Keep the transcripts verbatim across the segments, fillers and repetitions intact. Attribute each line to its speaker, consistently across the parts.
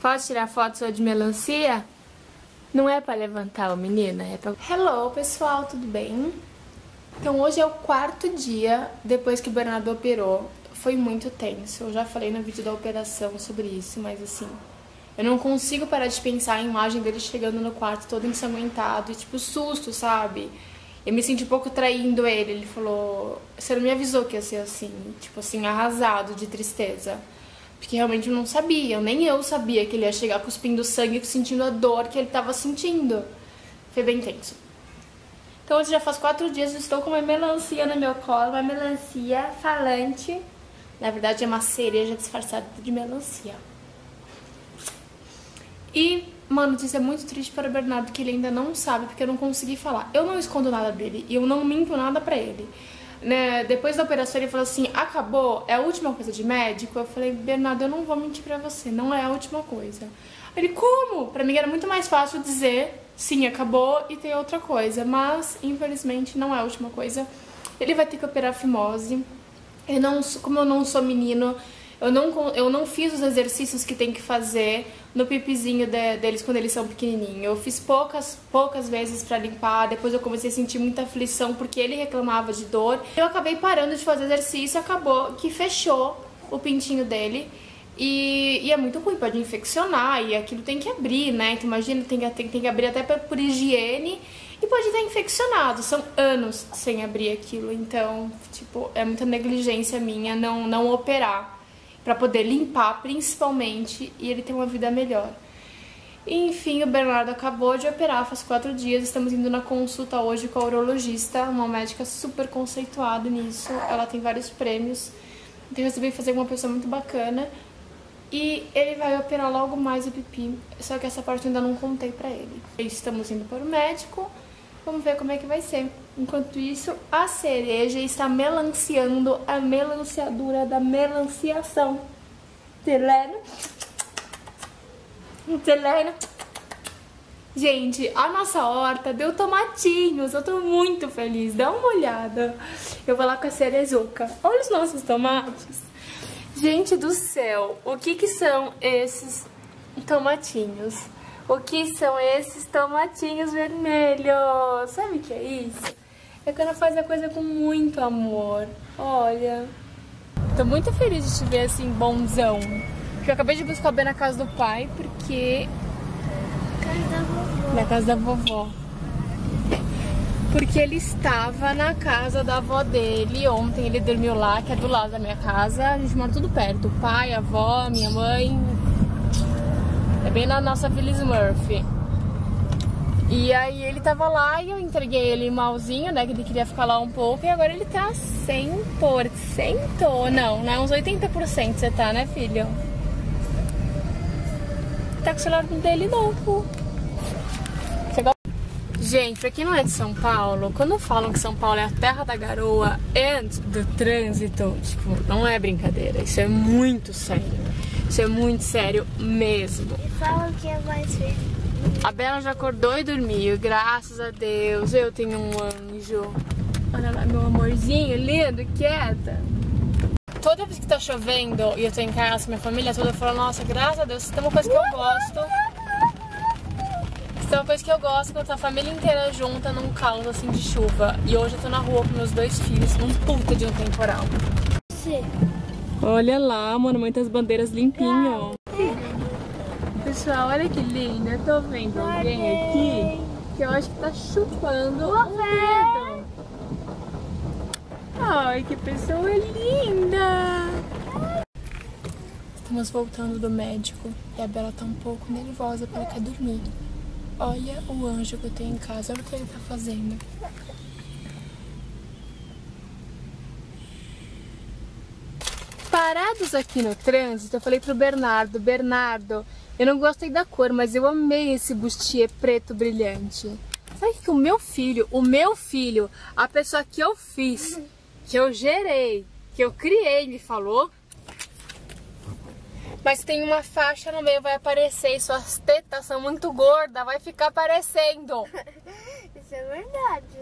Speaker 1: Posso tirar foto sua de melancia? Não é pra levantar o menina, é pra... Hello, pessoal, tudo bem? Então hoje é o quarto dia depois que o Bernardo operou. Foi muito tenso, eu já falei no vídeo da operação sobre isso, mas assim... eu não consigo parar de pensar a imagem dele chegando no quarto todo ensanguentado e tipo susto, sabe? Eu me senti um pouco traindo ele, ele falou... Você não me avisou que ia ser assim, tipo assim, arrasado de tristeza. Porque realmente eu não sabia, nem eu sabia que ele ia chegar cuspindo sangue, sentindo a dor que ele tava sentindo. Foi bem tenso. Então hoje já faz quatro dias, eu estou com uma melancia no meu colo, uma melancia falante. Na verdade é uma cereja disfarçada de melancia. E uma notícia muito triste para o Bernardo, que ele ainda não sabe, porque eu não consegui falar. Eu não escondo nada dele e eu não minto nada pra ele. Né? Depois da operação ele falou assim, acabou, é a última coisa de médico? Eu falei, Bernardo, eu não vou mentir pra você, não é a última coisa. Ele, como? Pra mim era muito mais fácil dizer, sim, acabou e tem outra coisa. Mas, infelizmente, não é a última coisa. Ele vai ter que operar a fimose. Eu não, como eu não sou menino... Eu não, eu não fiz os exercícios que tem que fazer no pipizinho de, deles quando eles são pequenininhos. Eu fiz poucas, poucas vezes pra limpar, depois eu comecei a sentir muita aflição porque ele reclamava de dor. Eu acabei parando de fazer exercício e acabou que fechou o pintinho dele. E, e é muito ruim, pode infeccionar e aquilo tem que abrir, né? Então imagina, tem que, tem, tem que abrir até por, por higiene e pode estar infeccionado. São anos sem abrir aquilo, então, tipo, é muita negligência minha não, não operar. Pra poder limpar, principalmente, e ele ter uma vida melhor. Enfim, o Bernardo acabou de operar faz quatro dias. Estamos indo na consulta hoje com a urologista, uma médica super conceituada nisso. Ela tem vários prêmios. Então eu resolvi fazer com uma pessoa muito bacana. E ele vai operar logo mais o pipi. Só que essa parte eu ainda não contei pra ele. Estamos indo para o médico. Vamos ver como é que vai ser. Enquanto isso, a cereja está melanciando a melanciadura da melanciação. Teleno. Teleno. Gente, a nossa horta deu tomatinhos. Eu tô muito feliz. Dá uma olhada. Eu vou lá com a cerejuca. Olha os nossos tomates. Gente do céu, o que que são esses tomatinhos? O que são esses tomatinhos vermelhos? Sabe o que é isso? É quando faz a coisa com muito amor. Olha. Tô muito feliz de te ver assim, bonzão. Porque eu acabei de buscar o Ben na casa do pai, porque...
Speaker 2: Casa da vovó.
Speaker 1: Na casa da vovó. Porque ele estava na casa da avó dele. Ontem ele dormiu lá, que é do lado da minha casa. A gente mora tudo perto. O pai, a avó, minha mãe... É bem na nossa Vila Smurf. E aí ele tava lá e eu entreguei ele malzinho, né? Que ele queria ficar lá um pouco. E agora ele tá cem por cento. Não, não é uns oitenta por cento você tá, né, filho? Tá com o celular dele novo. Você gosta? Gente, pra quem não é de São Paulo, quando falam que São Paulo é a terra da garoa e do trânsito, tipo, não é brincadeira. Isso é muito sério. Isso é muito sério mesmo.
Speaker 2: E falam que é mais feliz.
Speaker 1: A Bela já acordou e dormiu, graças a Deus. Eu tenho um anjo. Olha lá, meu amorzinho lindo, quieta. Toda vez que tá chovendo e eu tô em casa, minha família toda fala, nossa, graças a Deus, isso é uma coisa que eu gosto. Isso é uma coisa que eu gosto, quando tá a família inteira junta num caos assim de chuva. E hoje eu tô na rua com meus dois filhos, num puta de um temporal.
Speaker 2: Sim.
Speaker 1: Olha lá, mano, muitas bandeiras limpinho. Pessoal, olha que linda. Eu tô vendo alguém aqui que eu acho que tá chupando o dedo. Ai, que pessoa linda. Estamos voltando do médico e a Bela tá um pouco nervosa porque ela quer dormir. Olha o anjo que eu tenho em casa, olha o que ele tá fazendo. Parados aqui no trânsito, eu falei pro Bernardo, Bernardo, eu não gostei da cor, mas eu amei esse bustier preto brilhante. Sabe que o meu filho, o meu filho, a pessoa que eu fiz, que eu gerei, que eu criei, me falou? Mas tem uma faixa no meio, vai aparecer, e suas tetas são muito gordas, vai ficar aparecendo.
Speaker 2: Isso é verdade.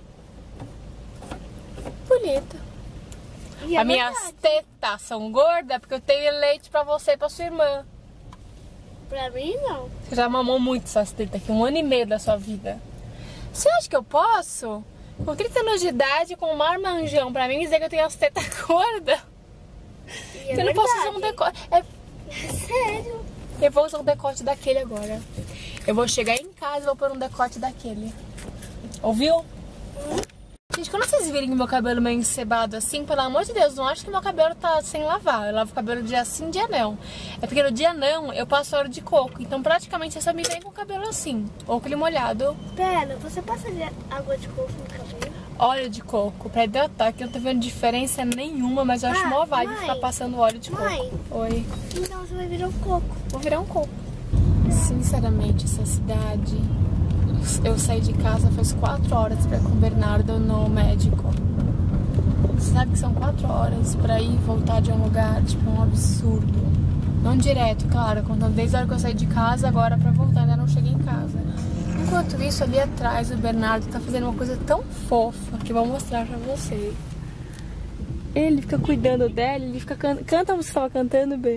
Speaker 1: Bonita.
Speaker 2: E é
Speaker 1: As minhas
Speaker 2: verdade.
Speaker 1: tetas são gordas porque eu tenho leite pra você e pra sua irmã.
Speaker 2: Pra mim, não.
Speaker 1: Você já mamou muito suas tetas aqui, um ano e meio da sua vida. Você acha que eu posso? Com trinta anos de idade, com um marmanjão, pra mim dizer que eu tenho as tetas gordas?
Speaker 2: É
Speaker 1: eu não posso usar um decote. É...
Speaker 2: Sério?
Speaker 1: Eu vou usar um decote daquele agora. Eu vou chegar em casa e vou pôr um decote daquele. Ouviu? Hum? Gente, quando vocês virem meu cabelo meio encebado assim, pelo amor de Deus, não acho que meu cabelo tá sem lavar. Eu lavo o cabelo dia sim, dia não. É porque no dia não, eu passo óleo de coco. Então praticamente você só me vem com o cabelo assim, ou com ele molhado.
Speaker 2: Pera, você passa água de coco no cabelo?
Speaker 1: Óleo de coco, pra hidratar, que eu não tô vendo diferença nenhuma, mas eu acho
Speaker 2: Ah,
Speaker 1: mó vibe
Speaker 2: mãe,
Speaker 1: ficar passando óleo de
Speaker 2: mãe,
Speaker 1: coco. Oi.
Speaker 2: Então você vai virar um coco.
Speaker 1: Vou virar um coco. Sinceramente, essa cidade... Eu saí de casa faz quatro horas pra ir com o Bernardo no médico. Você sabe que são quatro horas pra ir e voltar de um lugar, tipo, um absurdo. Não direto, claro, contando desde a hora que eu saí de casa, agora pra voltar, ainda não cheguei em casa. Enquanto isso, ali atrás, o Bernardo tá fazendo uma coisa tão fofa que eu vou mostrar pra vocês. Ele fica cuidando dela, ele fica can... Canta a música que você tava cantando, B.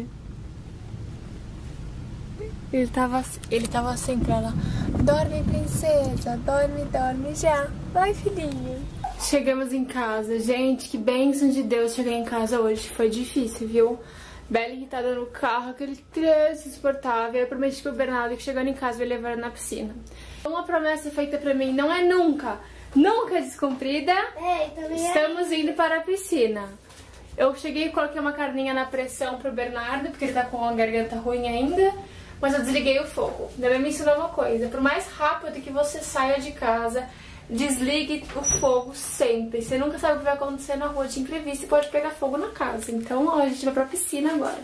Speaker 1: Ele tava, ele tava assim pra ela. Dorme, princesa, dorme, dorme já. Vai, filhinho. Chegamos em casa. Gente, que bênção de Deus chegar em casa hoje. Foi difícil, viu? Bela irritada no carro, aquele trânsito insuportável. Eu prometi pro Bernardo que chegando em casa eu ia levar ele na piscina. Uma promessa feita pra mim não é nunca, nunca descumprida.
Speaker 2: Ei, também
Speaker 1: Estamos indo para a piscina. Eu cheguei e coloquei uma carninha na pressão pro Bernardo, porque ele tá com a garganta ruim ainda. Mas eu desliguei o fogo. Deve me ensinar uma coisa. Por mais rápido que você saia de casa, desligue o fogo sempre. Você nunca sabe o que vai acontecer na rua de imprevisto e pode pegar fogo na casa. Então, ó, a gente vai pra piscina agora.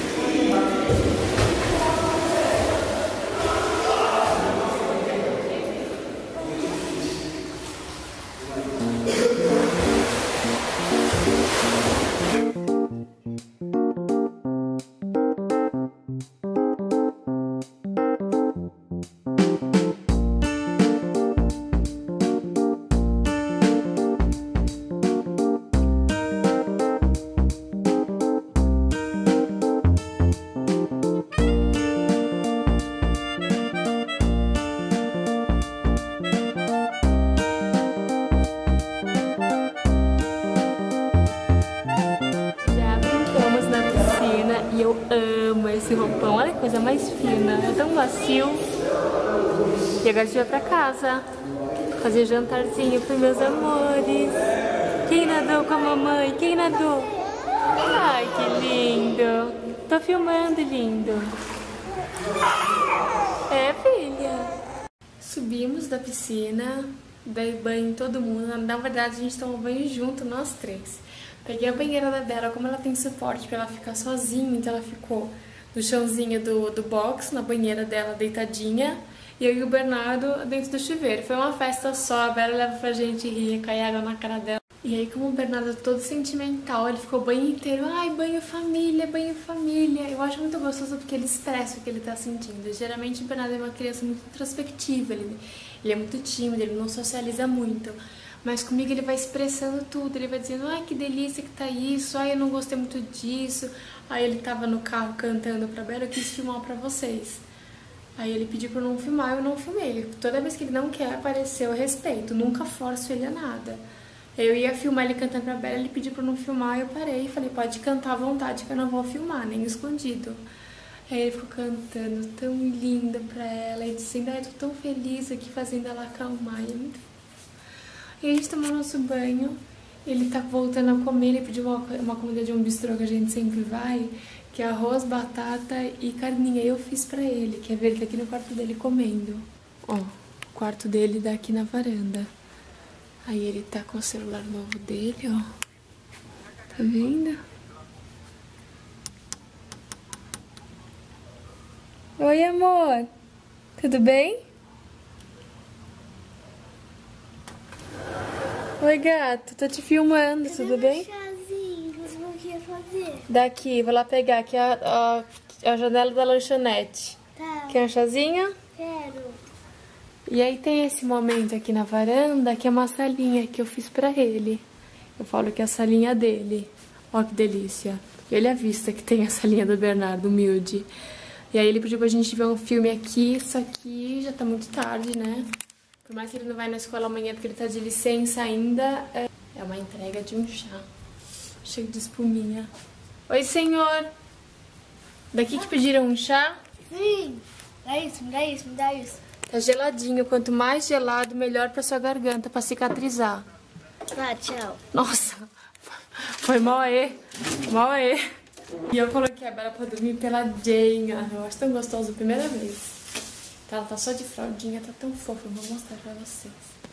Speaker 1: E eu amo esse roupão, olha que coisa mais fina, é tão macio. E agora a gente vai pra casa fazer jantarzinho pros meus amores. Quem nadou com a mamãe? Quem nadou? Ai, que lindo. Tô filmando, lindo. É, filha. Subimos da piscina, dei banho em todo mundo. Na verdade, a gente tomou banho junto, nós três. Peguei a banheira da Bela, como ela tem suporte pra ela ficar sozinha, então ela ficou no chãozinho do, do box, na banheira dela, deitadinha, e eu e o Bernardo dentro do chuveiro. Foi uma festa só, a Bela leva pra gente rir, cai água na cara dela. E aí, como o Bernardo é todo sentimental, ele ficou o banho inteiro, ai, banho família, banho família. Eu acho muito gostoso porque ele expressa o que ele tá sentindo. Geralmente o Bernardo é uma criança muito introspectiva, ele, ele é muito tímido, ele não socializa muito. Mas comigo ele vai expressando tudo, ele vai dizendo, ai, que delícia que tá isso, ai, eu não gostei muito disso. Aí ele tava no carro cantando pra Bela, eu quis filmar pra vocês. Aí ele pediu pra eu não filmar, eu não filmei. Ele, toda vez que ele não quer aparecer, eu respeito, nunca forço ele a nada. Eu ia filmar ele cantando pra Bela, ele pediu pra eu não filmar, eu parei e falei, pode cantar à vontade que eu não vou filmar, nem escondido. Aí ele ficou cantando tão linda pra ela, e dizendo, ai, tô tão feliz aqui fazendo ela acalmar, e é muito fofo. E a gente tomou nosso banho, ele tá voltando a comer, ele pediu uma, uma comida de um bistrô que a gente sempre vai, que é arroz, batata e carninha. Eu fiz pra ele, quer ver ele tá aqui no quarto dele comendo. Ó, o quarto dele daqui na varanda. Aí ele tá com o celular novo dele, ó. Tá vendo? Oi, amor. Tudo bem? Oi, gato. Tô te filmando,
Speaker 2: Cadê
Speaker 1: tudo bem?
Speaker 2: Chazinho, você não quer fazer?
Speaker 1: Daqui, vou lá pegar aqui a, a, a janela da lanchonete.
Speaker 2: Tá.
Speaker 1: Quer um chazinho?
Speaker 2: Quero.
Speaker 1: E aí tem esse momento aqui na varanda, que é uma salinha que eu fiz pra ele. Eu falo que é a salinha dele. Ó que delícia. Ele avista que tem a salinha do Bernardo, humilde. E aí ele pediu pra gente ver um filme aqui, só que já tá muito tarde, né? Por mais que ele não vai na escola amanhã porque ele tá de licença ainda, é, é uma entrega de um chá. Cheio de espuminha. Oi, senhor! Daqui que pediram um chá?
Speaker 2: Sim. Dá isso, me dá isso, me dá isso.
Speaker 1: Tá geladinho. Quanto mais gelado, melhor pra sua garganta, pra cicatrizar.
Speaker 2: Ah, tchau.
Speaker 1: Nossa, foi mal aí. Mal aí. E eu coloquei a Bela pra dormir peladinha. Eu acho tão gostoso a primeira vez. Tá, ela tá só de fraldinha, tá tão fofa. Eu vou mostrar pra vocês.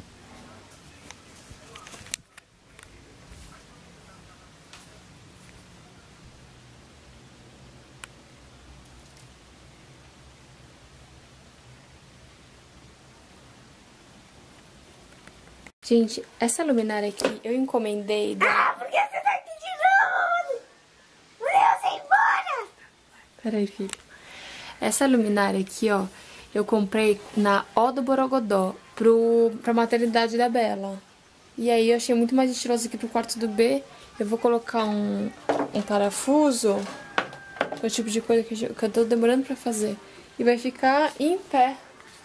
Speaker 1: Gente, essa luminária aqui eu encomendei da...
Speaker 2: Ah, por que você tá aqui de novo? Você ir embora.
Speaker 1: Peraí, filho. Essa luminária aqui, ó, eu comprei na O do Borogodó pro, pra maternidade da Bela. E aí eu achei muito mais estiloso aqui pro quarto do B. Eu vou colocar um, um parafuso, que é o tipo de coisa que eu, que eu tô demorando pra fazer. E vai ficar em pé.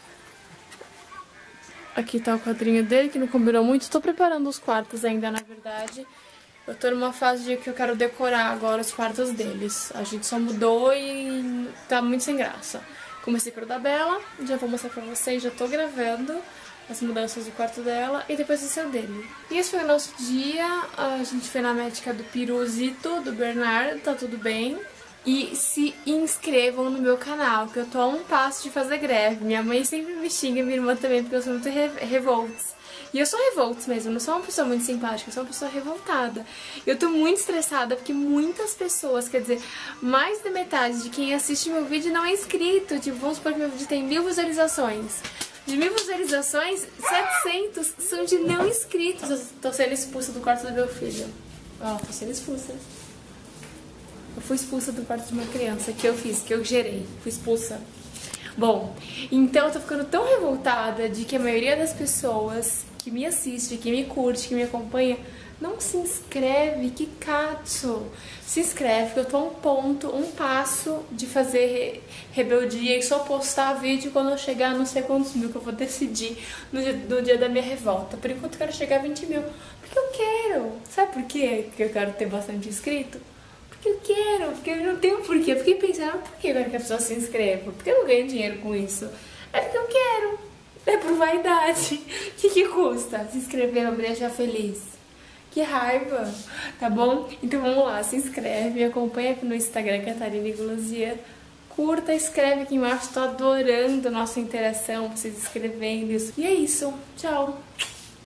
Speaker 1: Aqui tá o quadrinho dele, que não combinou muito. Tô preparando os quartos ainda, na verdade. Eu tô numa fase de que eu quero decorar agora os quartos deles. A gente só mudou e tá muito sem graça. Comecei pelo da Bela, já vou mostrar pra vocês, já tô gravando as mudanças do quarto dela e depois esse é o dele. E esse foi o nosso dia. A gente foi na médica do Piruzito, do Bernardo, tá tudo bem. E se inscrevam no meu canal, que eu tô a um passo de fazer greve. Minha mãe sempre me xinga, minha irmã também, porque eu sou muito re revolts. E eu sou revolts mesmo, eu não sou uma pessoa muito simpática, eu sou uma pessoa revoltada. Eu tô muito estressada porque muitas pessoas, quer dizer, mais da metade de quem assiste meu vídeo não é inscrito. Tipo, vamos supor que meu vídeo tem mil visualizações. De mil visualizações, setecentos são de não inscritos. Eu tô sendo expulsa do quarto do meu filho. Ó, oh, tô sendo expulsa. Eu fui expulsa do quarto de uma criança, que eu fiz, que eu gerei. Fui expulsa. Bom, então eu tô ficando tão revoltada de que a maioria das pessoas que me assiste, que me curte, que me acompanha, não se inscreve. Que cato! Se inscreve, que eu tô a um ponto, um passo de fazer re rebeldia e só postar vídeo quando eu chegar a não sei quantos mil, que eu vou decidir no dia, no dia da minha revolta. Por enquanto eu quero chegar a vinte mil, porque eu quero. Sabe por quê que eu quero ter bastante inscrito? Porque eu quero, porque eu não tenho porquê. Eu fiquei pensando, por que eu quero que a pessoa se inscreva? Porque eu não ganho dinheiro com isso. É porque eu quero. É por vaidade. O que que custa se inscrever pra me deixar feliz? Que raiva, tá bom? Então vamos lá, se inscreve, me acompanha aqui no Instagram, Catarina Gulosian. Curta, escreve aqui embaixo, tô adorando a nossa interação, vocês escrevendo isso. E é isso, tchau!